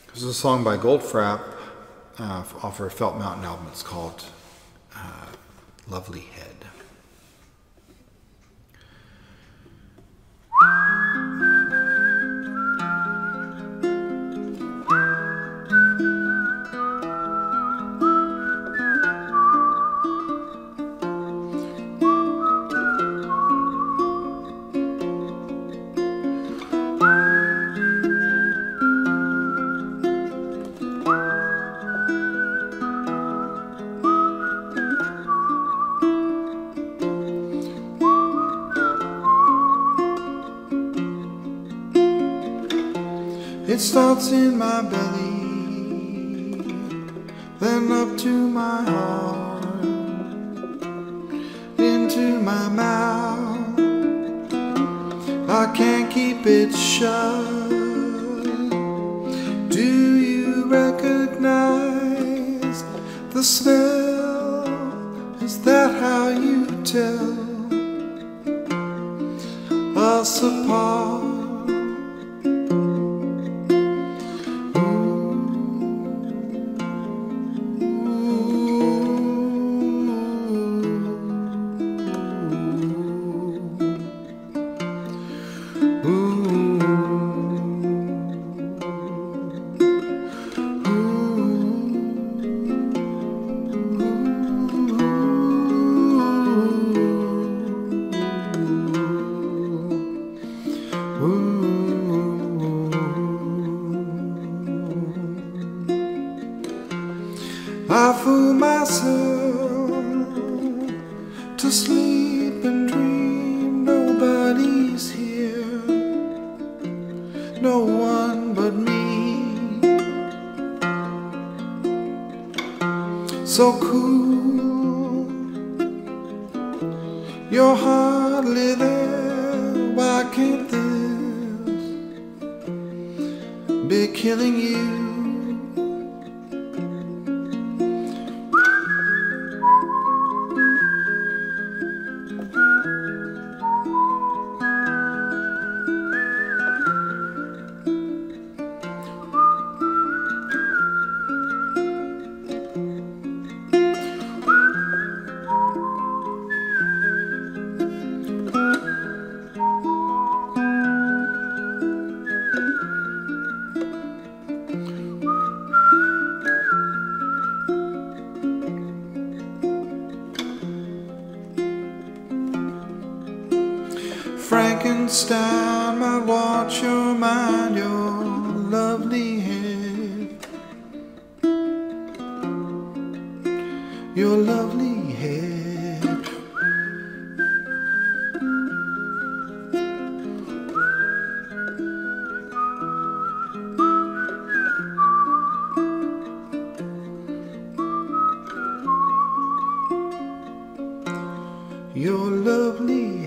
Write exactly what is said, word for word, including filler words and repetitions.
This is a song by Goldfrapp uh, off her Felt Mountain album. It's called uh, Lovely Head. It starts in my belly, then up to my heart, into my mouth. I can't keep it shut. Do you recognize the smell? Is that how you tell us apart? I fool myself to sleep and dream nobody's here, no one but me. So cool, you're hardly there. Why can't this be killing you? Frankenstein might watch your mind, your lovely head, your lovely head. Your lovely